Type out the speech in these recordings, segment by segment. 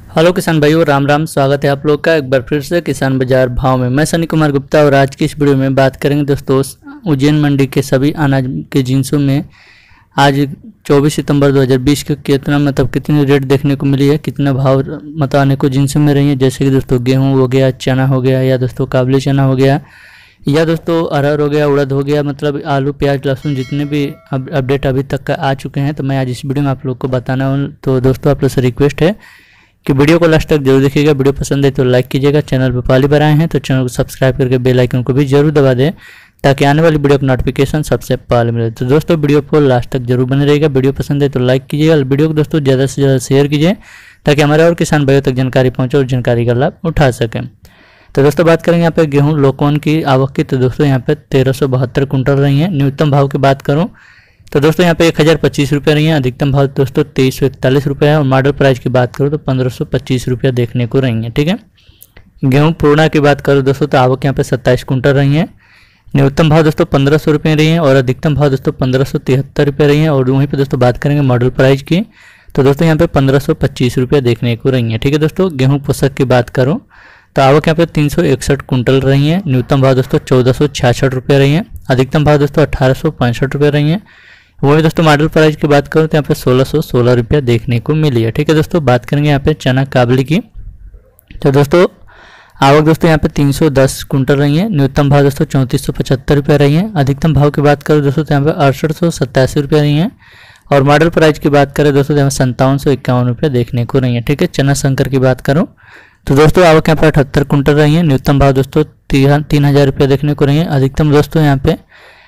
Hello किसान भाइयों, राम राम। स्वागत है आप लोग का एक बार फिर से किसान बाजार भाव में। मैं सनी कुमार गुप्ता और आज की इस वीडियो में बात करेंगे दोस्तों उज्जैन मंडी के सभी अनाज के जिन्सों में आज 24 सितंबर 2020 के कितनी रेट देखने को मिली है, कितना भाव आने को जिन्सों में रही है। जैसे कि दोस्तों गेहूँ हो गया, चना हो गया, या दोस्तों काबुली चना हो गया, या दोस्तों अरहर हो गया, उड़द हो गया, मतलब आलू प्याज लहसुन जितने भी अपडेट अभी तक का आ चुके हैं तो मैं आज इस वीडियो में आप लोग को बताना हूँ। तो दोस्तों आप लोग से रिक्वेस्ट है कि वीडियो को लास्ट तक जरूर देखिएगा। वीडियो पसंद है तो लाइक कीजिएगा। चैनल पर पहली बार आए हैं तो चैनल को सब्सक्राइब करके बेल आइकन को भी जरूर दबा दें ताकि आने वाली वीडियो का नोटिफिकेशन सबसे पहले मिले। तो दोस्तों वीडियो को लास्ट तक जरूर बने रहेगा। वीडियो पसंद है तो लाइक कीजिएगा। वीडियो को दोस्तों ज़्यादा से ज़्यादा शेयर कीजिए ताकि हमारे और किसान भाइयों तक जानकारी पहुँचे और जानकारी का लाभ उठा सकें। तो दोस्तों बात करेंगे यहाँ पे गेहूँ लोकवन की आवक की। तो दोस्तों यहाँ पे 1372 कुंटल रही है। न्यूनतम भाव की बात करूँ तो दोस्तों यहाँ पे 1025 रुपये रही है। अधिकतम भाव दोस्तों 2341 रुपये है। और मॉडल प्राइस की बात करूँ तो 1525 रुपया देखने को रही है। ठीक है। गेहूँ पूर्णा की बात करूँ दोस्तों तो आवक यहाँ पे 27 कुंटल रही है। न्यूनतम भाव दोस्तों 1500 रुपये रही है और अधिकतम भाव दोस्तों 1573 रुपये रही है। और वहीं पर दोस्तों बात करेंगे मॉडल प्राइस की तो दोस्तों यहाँ पे 1525 रुपये देखने को रही है। ठीक है दोस्तों। गेहूँ पोषक की बात करूँ तो आवक यहाँ पे 361 कुंटल रही है। न्यूनतम भाव दोस्तों 1466 रुपये रही है। अधिकतम भाव दोस्तों 1865 रुपये रही है। वही दोस्तों मॉडल प्राइस की बात करूँ तो यहाँ पे 1616 रुपया देखने को मिली है। ठीक है दोस्तों। बात करेंगे यहाँ पे चना काबुली की तो दोस्तों आवक दोस्तों यहाँ पे 310 कुंटल रही है। न्यूनतम भाव दोस्तों 3475 रुपया रही है। अधिकतम भाव की बात करें दोस्तों तो यहाँ पे 6887 रुपया रही है। और मॉडल प्राइस की बात करें दोस्तों तो यहाँ 5751 रुपया देखने को रही है। ठीक है। चना शंकर की बात करूँ तो दोस्तों आवक यहाँ पे 78 कुंटल रही है। न्यूनतम भाव दोस्तों 3000 रुपया देखने को रही है। अधिकतम दोस्तों यहाँ पे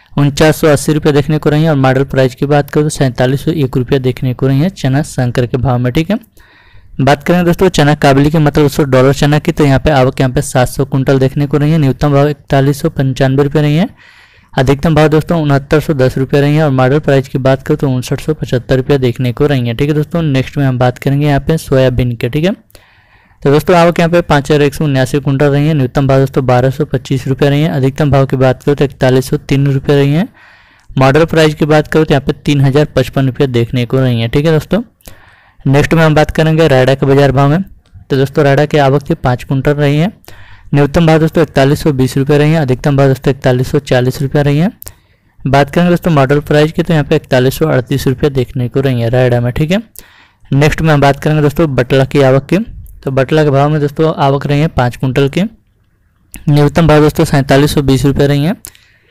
4980 रुपये देखने को रही है। और मॉडल प्राइस की बात करें तो 4701 रुपया देखने को रही है चना शंकर के भाव में। ठीक है। बात करें दोस्तों चना काबुली के मतलब दोस्तों डॉलर चना की तो यहाँ पे आवक यहाँ पे 700 कुंटल देखने को रही है। न्यूनतम भाव 4195 रुपये रही है। अधिकतम भाव दोस्तों 6910 रुपये रही है। और मॉडल प्राइस की बात करें तो 5975 रुपया देखने को रही है। ठीक है दोस्तों। नेक्स्ट में हम बात करेंगे यहाँ पे सोयाबीन के। ठीक है। तो दोस्तों आवक यहाँ पे 5179 कुंटल रही है। न्यूनतम भाव दोस्तों 1225 रुपये रही है। अधिकतम भाव की बात करो तो 4103 रुपये रही है। मॉडल प्राइस की बात करो तो यहाँ पे 3055 रुपये देखने को रही है। ठीक है दोस्तों। नेक्स्ट में हम बात करेंगे रायडा के बाजार भाव में। तो दोस्तों रायडा की आवक थी 5 कुंटल रही है। न्यूनतम भाव दोस्तों 4120 रुपये रही है। अधिकतम भाव दोस्तों 4140 रुपया रही है। बात करेंगे दोस्तों मॉडल प्राइस की तो यहाँ पे 4138 रुपये देखने को रही है रायडा में। ठीक है। नेक्स्ट में हम बात करेंगे दोस्तों बटला की आवक की। तो बटला के भाव में दोस्तों आवक रही है 5 कुंटल की। न्यूनतम भाव दोस्तों 4720 रुपये रही है।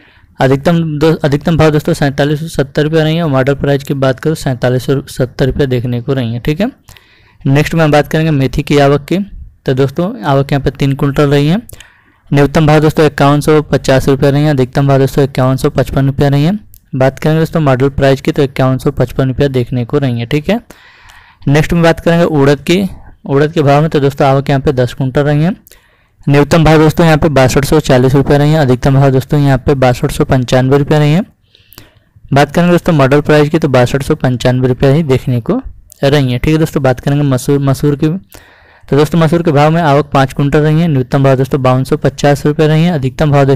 अधिकतम भाव दोस्तों 4770 रुपये रही है। और मॉडल प्राइस की बात करो 4770 रुपये देखने को रही है। ठीक है। नेक्स्ट में हम बात करेंगे मेथी की आवक की। तो दोस्तों आवक यहाँ पे 3 कुंटल रही है। न्यूनतम भाव दोस्तों 5150 रुपये रही है। अधिकतम भाव दोस्तों 5155 रुपया रही है। बात करेंगे दोस्तों मॉडल प्राइस की तो 5155 रुपया देखने को रही है। ठीक है। नेक्स्ट में बात करेंगे उड़द की। उड़द के भाव में तो दोस्तों आवक यहाँ पे 10 कुंटल रही है। न्यूनतम भाव दोस्तों यहाँ पे 6240 रुपये रही है। अधिकतम भाव दोस्तों यहाँ पे 6295 रुपये रही है। बात करेंगे दोस्तों मॉडल प्राइस की तो 6295 रुपये ही देखने को रही है। ठीक है दोस्तों। बात करेंगे मसूर की तो दोस्तों मसूर के भाव में आवक 5 कुंटल रही है। न्यूनतम भाव दोस्तों 5250 रुपये रही है। अधिकतम भाव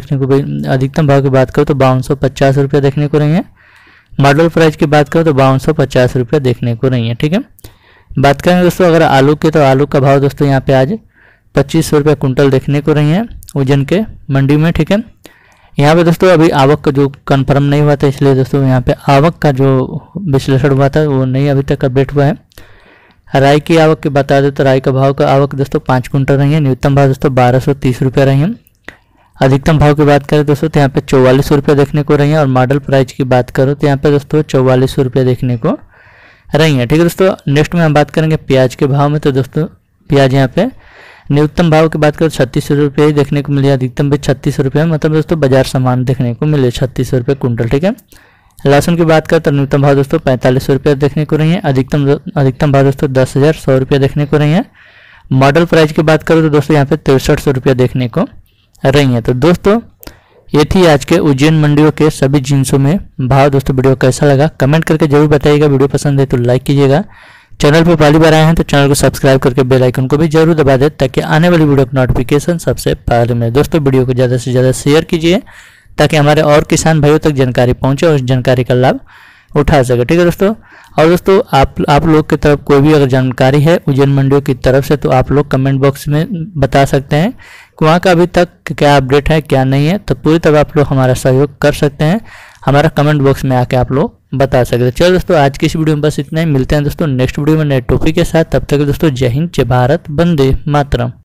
की बात करो तो 5250 रुपये देखने को रही है। मॉडल प्राइस की बात करो तो 5250 रुपये देखने को रही है। ठीक है। बात करेंगे दोस्तों अगर आलू के तो आलू का भाव दोस्तों यहाँ पे आज 2500 रुपये कुंटल देखने को रही है उज्जैन के मंडी में। ठीक है। यहाँ पे दोस्तों अभी आवक का जो कंफर्म नहीं हुआ था इसलिए दोस्तों यहाँ पे आवक का जो विश्लेषण हुआ था वो नहीं अभी तक अपडेट हुआ है। राई की आवक की बता दें तो राई का भाव का आवक दोस्तों 5 कुंटल रही है। न्यूनतम भाव दोस्तों 1230 रुपये रही है। अधिकतम भाव की बात करें दोस्तों तो यहाँ पे 4400 रुपये देखने को रही है। और मॉडल प्राइस की बात करो तो यहाँ पे दोस्तों 4400 रुपये देखने को रही है। ठीक है दोस्तों। नेक्स्ट में हम बात करेंगे प्याज के भाव में। तो दोस्तों प्याज यहाँ पे न्यूनतम भाव की बात करें 3600 रुपये ही देखने को मिले। अधिकतम भी 3600 रुपये मतलब दोस्तों बाजार सामान देखने को मिले 3600 रुपये कुंटल। ठीक है। लहसुन की बात करें तो न्यूनतम भाव दोस्तों 4500 रुपये देखने को रही है। अधिकतम भाव दोस्तों 10,100 रुपये देखने को रही है। मॉडल प्राइस की बात करूँ तो दोस्तों यहाँ पे 6300 रुपये देखने को रही है। तो दोस्तों ये थी आज के उज्जैन मंडियों के सभी जिन्सों में भाव। दोस्तों वीडियो कैसा लगा कमेंट करके जरूर बताइएगा। वीडियो पसंद है तो लाइक कीजिएगा। चैनल पर पहली बार आए हैं तो चैनल को सब्सक्राइब करके बेल आइकन को भी जरूर दबा दें ताकि आने वाली वीडियो का नोटिफिकेशन सबसे पहले मिले। दोस्तों वीडियो को ज़्यादा से ज़्यादा शेयर कीजिए ताकि हमारे और किसान भाइयों तक जानकारी पहुँचे और इस जानकारी का लाभ उठा सके। ठीक है दोस्तों। और दोस्तों आप लोग की तरफ कोई भी अगर जानकारी है उज्जैन मंडियों की तरफ से तो आप लोग कमेंट बॉक्स में बता सकते हैं कि वहाँ का अभी तक क्या अपडेट है क्या नहीं है, तो पूरी तरह आप लोग हमारा सहयोग कर सकते हैं, हमारा कमेंट बॉक्स में आके आप लोग बता सकते हैं। चलो दोस्तों, आज की इस वीडियो में बस इतना ही। मिलते हैं दोस्तों नेक्स्ट वीडियो में नए टॉपिक के साथ। तब तक दोस्तों जय हिंद, जय भारत, वंदे मातरम।